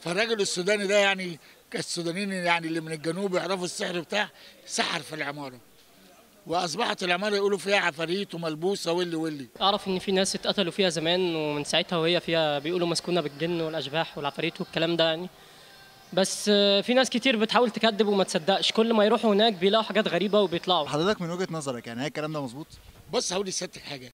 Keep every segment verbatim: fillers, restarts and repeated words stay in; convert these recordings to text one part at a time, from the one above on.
فالراجل السوداني ده يعني السودانيين يعني اللي من الجنوب يعرفوا السحر بتاع سحر في العماره، واصبحت العماره يقولوا فيها عفاريت وملبوسه واللي واللي. اعرف ان في ناس اتقتلوا فيها زمان، ومن ساعتها وهي فيها بيقولوا مسكونه بالجن والاشباح والعفاريت والكلام ده يعني. بس في ناس كتير بتحاول تكذب وما تصدقش، كل ما يروحوا هناك بيلاقوا حاجات غريبه وبيطلعوا. حضرتك من وجهه نظرك يعني هل الكلام ده مظبوط؟ بص هقول لسيادتك حاجه.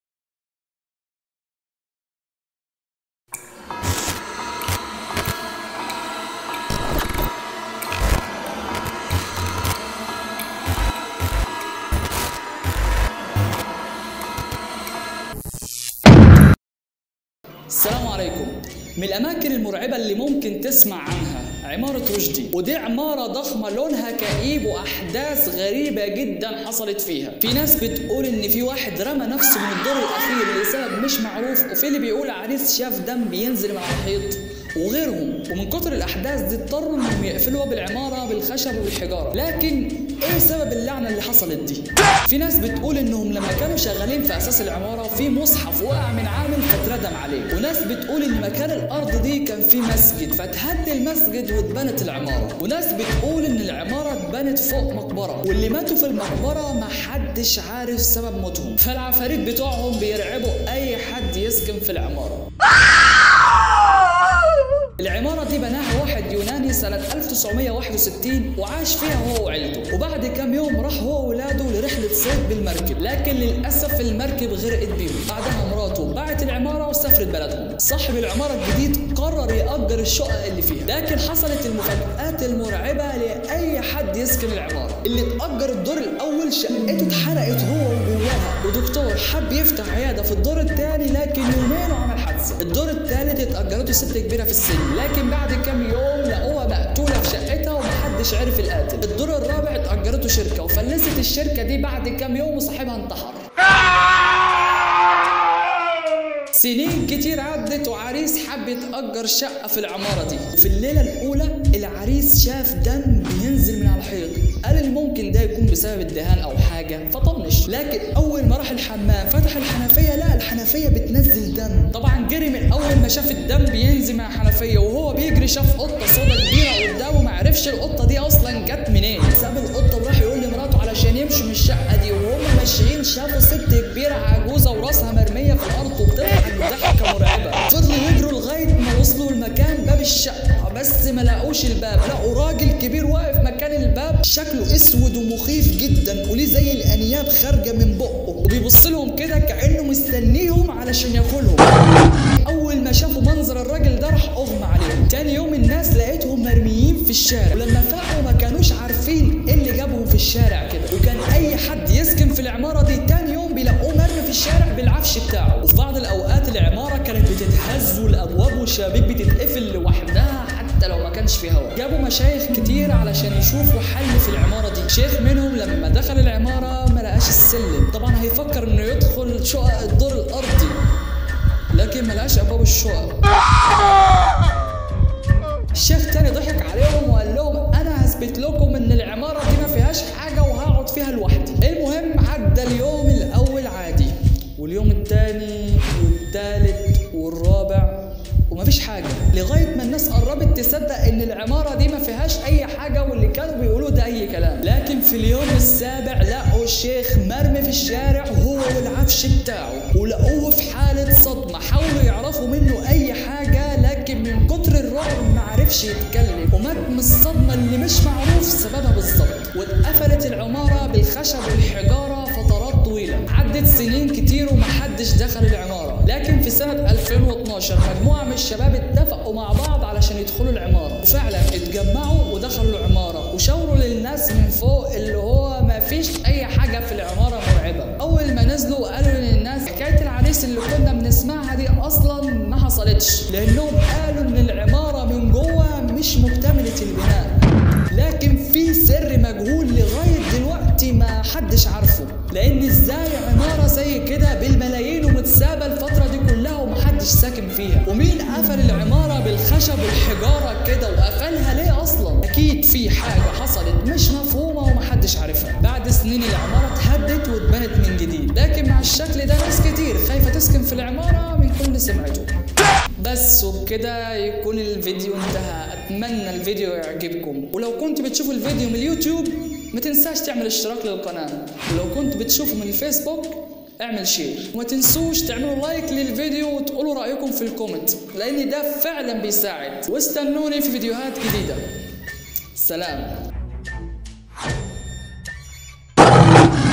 السلام عليكم. من الأماكن المرعبة اللي ممكن تسمع عنها عمارة رشدي، ودي عمارة ضخمة لونها كئيب وأحداث غريبة جدا حصلت فيها. في ناس بتقول إن في واحد رمى نفسه من الدور الأخير لسبب مش معروف، وفي اللي بيقول عريس شاف دم بينزل من على الحيط وغيرهم. ومن كتر الأحداث دي اضطروا إنهم يقفلوا باب العمارة بالخشب والحجارة. لكن إيه سبب اللعنة اللي حصلت دي؟ في ناس بتقول إنهم لما كانوا شغالين في أساس العمارة في مصحف وقع من عامل فاتردم عليه، وناس بتقول إن مكان الأرض دي كان فيه مسجد فاتهد المسجد واتبنت العمارة، وناس بتقول إن العمارة اتبنت فوق مقبرة، واللي ماتوا في المقبرة محدش عارف سبب موتهم، فالعفاريت بتوعهم بيرعبوا أي حد يسكن في العمارة. العمارة دي بناها واحد يوناني سنة ألف وتسعمية وواحد وستين وعاش فيها هو وعيلته، وبعد كام يوم راح هو وولاده لرحلة صيد بالمركب، لكن للأسف المركب غرقت بيهم. بعدها مراته باعت العمارة وسافرت بلدهم. صاحب العمارة الجديد قرر يأجر الشقق اللي فيها، لكن حصلت المفاجآت المرعبة لأي حد يسكن العمارة. اللي اتأجر الدور الأول شقته اتحرقت هو وجواها، ودكتور حب يفتح عيادة في الدور الثاني لكن يومين وعمل حادثة. الدور الثالث اتأجرته ست كبيرة في السن، لكن بعد كام يوم لقوها مقتولة في شقتها ومحدش عرف القاتل. الدور الرابع اتأجرته شركة وفلست الشركة دي بعد كام يوم وصاحبها انتحر. سنين كتير عدت وعريس حب يتأجر شقة في العمارة دي، وفي الليلة الأولى العريس شاف دم بينزل من على الحيط. قال إن ممكن ده يكون بسبب الدهان أو حاجة فطنش، لكن أول ما راح الحمام فتح الحنفية لقى الحنفية بتنزل دم. طبعا جري من أول ما شاف الدم بينزل من الحنفية، وهو بيجري شاف قطة سودا كبيرة قدامه معرفش القطة دي أصلا جت منين. ساب القطة وراح يقول لمراته علشان يمشوا من الشقة دي، وهم ماشيين شافوا ست كبيرة عجوزة وراسها مرمية في الأرض وبتضحك ضحكة مرعبة. فضلوا يجروا لغاية ما وصلوا لمكان باب الشقة، بس ما لقوش الباب، لقوا راجل كبير واقف مكان الباب شكله اسود ومخيف جدا وليه زي الانياب خارجة من بقه، وبيبص لهم كده كأنه مستنيهم علشان ياكلهم. اول ما شافوا منظر الراجل ده راح اغمى عليهم. تاني يوم الناس لقيتهم مرميين في الشارع، ولما فاقوا ما كانوش عارفين ايه اللي جابهم في الشارع كده، وكان اي حد يسكن في العمارة دي تاني يوم بيلاقوه مرمي في الشارع بالعفش بتاعه. وفي بعض الاوقات العمارة كانت بتتهز والابواب والشبابيك بتتقفل لوحدها حتى لو ما كانش في هواء. جابوا مشايخ كتير علشان يشوفوا حل في العمارة دي. شيخ منهم لما دخل العمارة ما لقاش السلم، طبعا هيفكر انه يدخل شقق الدور الارضي لكن ما لقاش ابواب الشقق. الشيخ تاني ضحك عليهم وقال لهم انا هثبت لكم ان العمارة دي ما فيهاش حاجة وهقعد فيها لوحدي. المهم عدى اليوم الاول عادي، واليوم الثاني والثالث والرابع ومفيش حاجة، لغاية ما الناس قربت تصدق ان العمارة دي ما فيهاش اي حاجة واللي كانوا بيقولوا ده اي كلام. لكن في اليوم السابع لقوا الشيخ مرمي في الشارع هو والعفش بتاعه، ولقوه في حالة صدمة. حاولوا يعرفوا منه اي حاجة لكن من كتر الرعب ما عرفش يتكلم، ومات من الصدمة اللي مش معروف سببها بالظبط. واتقفلت العمارة بالخشب والحجارة فترات طويلة. عدت سنين كتير ومحدش دخل العمارة، لكن في سنة ألفين واثناشر مجموعة من الشباب اتفقوا مع بعض علشان يدخلوا العمارة، وفعلا اتجمعوا ودخلوا العمارة وشاوروا للناس من فوق اللي هو ما فيش اي حاجة في العمارة مرعبة. اول ما نزلوا قالوا للناس حكاية العريس اللي كنا بنسمعها دي اصلا ما حصلتش، لانهم قالوا ان العمارة من جوه مش مكتملة البناء، لكن في سر مجهول لغاية دلوقتي ما حدش عارفه. لان ازاي عمارة زي كده بالملايين ومتسابة الفترة دي كلها ومحدش ساكن فيها؟ ومين قفل العمارة بالخشب بالحجاره كده وقفلها ليه اصلا؟ اكيد في حاجه حصلت مش مفهومه ومحدش عارفها. بعد سنين العماره اتهدت واتبنت من جديد، لكن مع الشكل ده ناس كتير خايفه تسكن في العماره من كل سمعته. بس وبكده يكون الفيديو انتهى. اتمنى الفيديو يعجبكم، ولو كنت بتشوف الفيديو من اليوتيوب ما تنساش تعمل اشتراك للقناه، ولو كنت بتشوفه من الفيسبوك اعمل شير، وما تنسوش تعملوا لايك للفيديو وتقولوا رايكم في الكومنت، لان ده فعلا بيساعد. واستنوني في فيديوهات جديده. سلام.